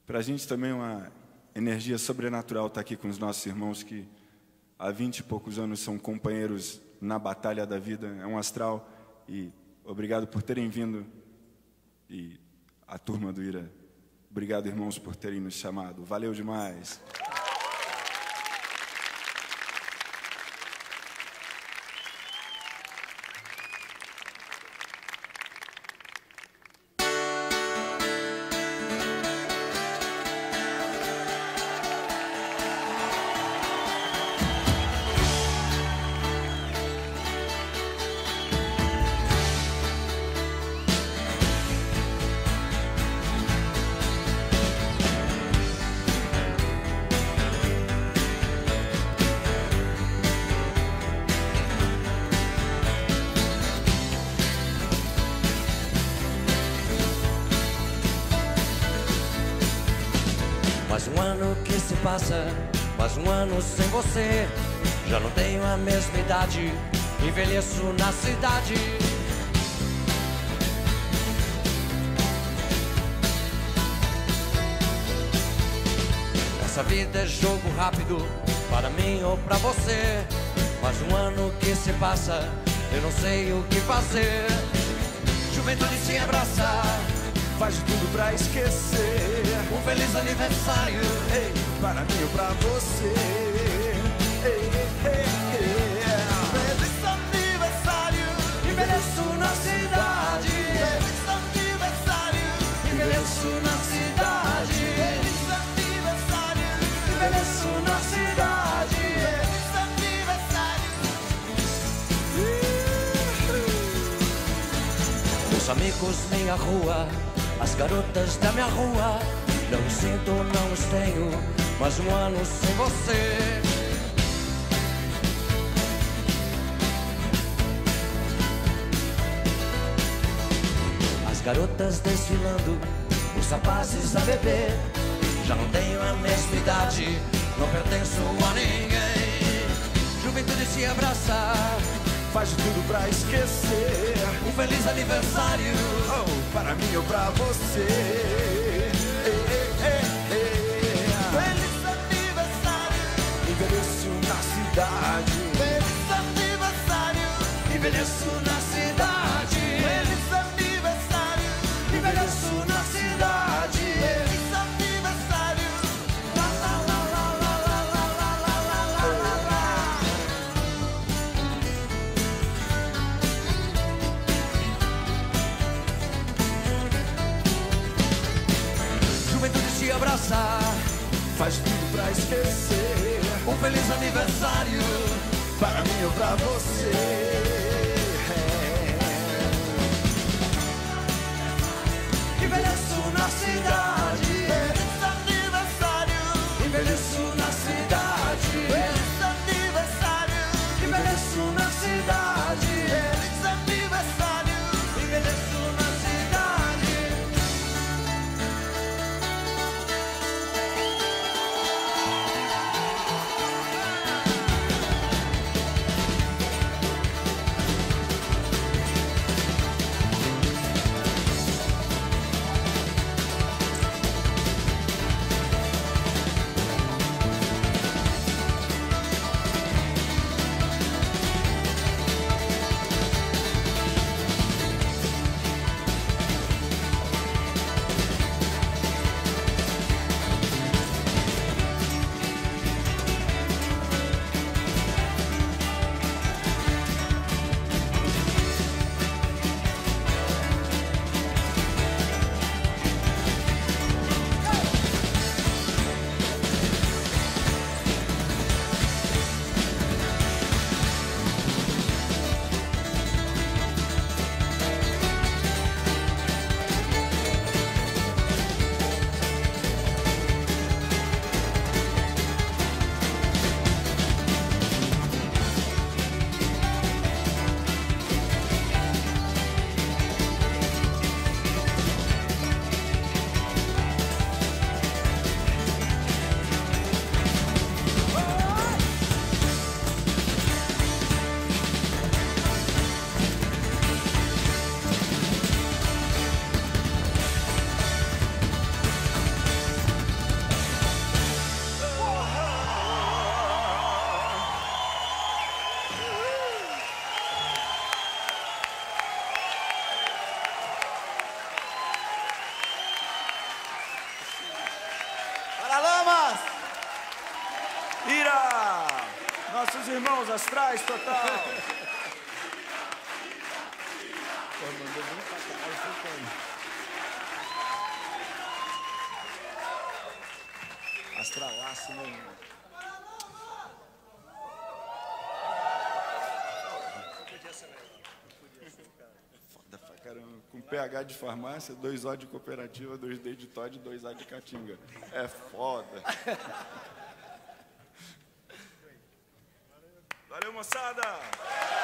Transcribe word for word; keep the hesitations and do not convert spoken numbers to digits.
Para a gente também é uma energia sobrenatural estar aqui com os nossos irmãos que há vinte e poucos anos são companheiros na batalha da vida. É um astral e obrigado por terem vindo. E a turma do Ira, obrigado, irmãos, por terem nos chamado. Valeu demais. Mais um ano que se passa, mais um ano sem você. Já não tenho a mesma idade, envelheço na cidade. Essa vida é jogo rápido, para mim ou pra você. Mais um ano que se passa, eu não sei o que fazer. Juventude se abraça, faz de tudo pra esquecer. Um feliz aniversário, ei, para mim ou pra você. Ei, ei, ei, feliz aniversário, envelheço na cidade. Feliz aniversário, envelheço na cidade. Feliz aniversário, envelheço na cidade. Feliz aniversário. Meus amigos, minha rua, as garotas da minha rua, não os sinto, não os tenho, mais um ano sem você. As garotas desfilando, os rapazes a beber. Já não tenho a mesma idade, não pertenço a ninguém. Juventude se abraça, faz de tudo pra esquecer. Um feliz aniversário, oh, para mim ou pra você. Ei, ei, ei, ei. Feliz aniversário, envelheço na cidade. Feliz aniversário, envelheço na cidade. Feliz aniversário, envelheço na cidade. Feliz aniversário. La la la la la la la la la la la. Juventude se abraça, faz tudo pra esquecer. Um feliz aniversário, para mim ou pra você. envelheço na cidade. Feliz aniversário, envelheço na cidade. Feliz aniversário, envelheço na cidade. Feliz aniversário, envelheço na cidade. irmãos astrais total. Astralaço, meu irmão. Foda pra caramba. Com P H de farmácia, dois O de cooperativa, dois D de Todd, dois A de Caatinga. É foda. Valeu, moçada!